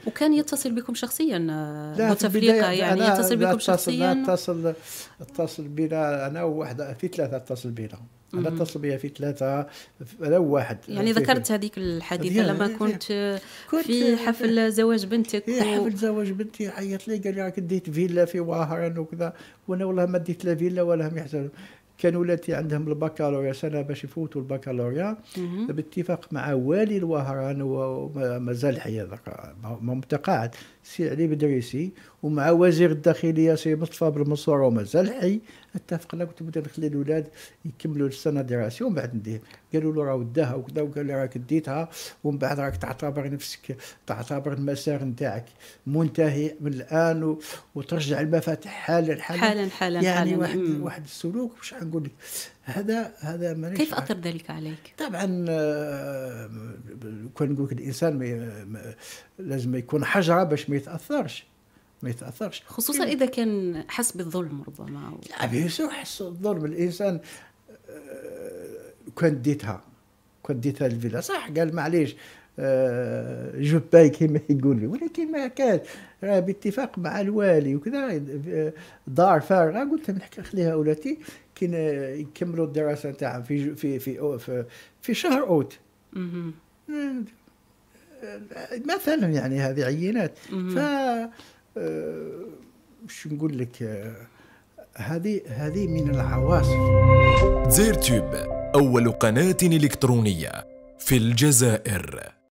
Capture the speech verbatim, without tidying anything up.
وكان يتصل بكم شخصيا لا بوتفليقة، يعني أنا يتصل بكم شخصيا؟ اتصل اتصل بنا أنا وواحد في ثلاثة اتصل بنا. أنا اتصل بيا في ثلاثة، أنا وواحد. يعني ذكرت هذيك الحادثة لما كنت, كنت في حفل زواج بنتك. في حفل زواج بنتي عيط لي قال لي راك ديت فيلا في واهران وكذا، وانا والله ما ديت لا فيلا ولا هم يحزنوا. كانوا ولاتي عندهم البكالوريا سنه باش يفوتوا البكالوريا باتفاق مع والي الوهران، ومازال حي هذاك ما متقاعد سي علي بدريسي، ومع وزير الداخليه سي مصطفى بالمنصور ومازال حي. اتفقنا قلت بدا نخلي الاولاد يكملوا السنه الدراسيه ومن بعد نديه. قالوا له راه وداها وكذا، وقال لي راك ديتها ومن بعد راك تعتبر نفسك، تعتبر المسار نتاعك منتهي من الان وترجع المفاتيح حالا حالا حالا حالا يعني حالا. واحد مم. واحد السلوك مش نقول لك هذا هذا مانيش. كيف اثر ذلك عليك؟ طبعا كان نقول لك الانسان لازم يكون حجره باش ما يتاثرش ما يتاثرش خصوصا اذا كان حس بالظلم ربما. لا بيسو حس بالظلم الانسان. كنت ديتها كنت ديتها الفيلا صح، قال معليش جو باي كيما يقول لي، ولكن ما كان باتفاق مع الوالي وكذا دار فارغه. قلت نحكي خليها ولاتي كي يكملوا الدراسه نتاعهم في في في في, في شهر اوت مثلا، يعني هذه عينات. ف مش نقول لك هذه هذه من العواصف. زيرتوب أول قناة إلكترونية في الجزائر.